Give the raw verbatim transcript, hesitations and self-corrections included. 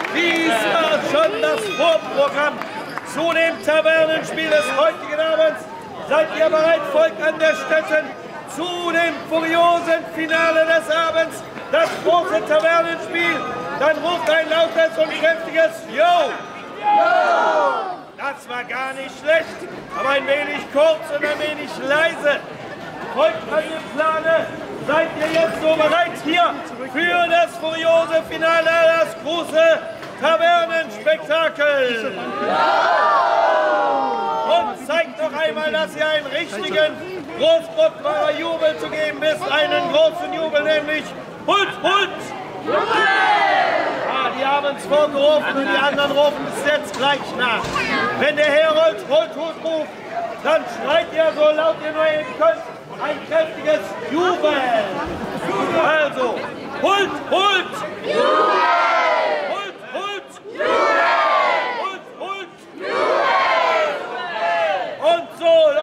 Dies war schon das Vorprogramm zu dem Tavernenspiel des heutigen Abends. Seid ihr bereit, Volk an der Stätte, zu dem furiosen Finale des Abends, das große Tavernenspiel? Dann ruft ein lautes und kräftiges Jo! Jo! Das war gar nicht schlecht, aber ein wenig kurz und ein wenig leise. Folgt an dem Plane. Seid ihr jetzt so bereit hier für das furiose Finale, das große Tavernenspektakel? Und zeigt noch einmal, dass ihr einen richtigen Großbottwarer Jubel zu geben wisst. Einen großen Jubel, nämlich Hult, Hult! Ah, die haben es vorgerufen und die anderen rufen es jetzt gleich nach. Wenn der Herold Hult, Hult ruft, dann schreit ihr so laut ihr nur eben könnt ein kräftiges Jubel. Also, Hult, Hult!